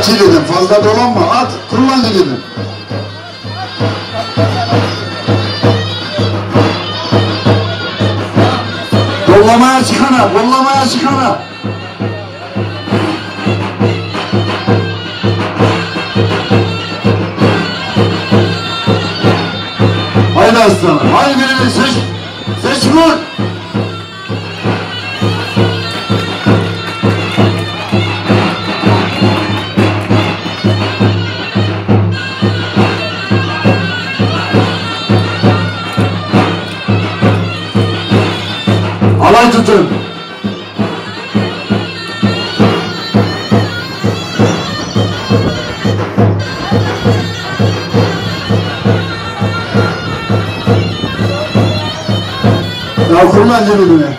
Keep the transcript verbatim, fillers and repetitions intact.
At dedim, fazla dolanma, at, kullan dedim. Kollamaya çıkana, kollamaya çıkana. Haydi aslanım, haydi birini seç, seç vur. Alay tutun. Ya kullan cebini.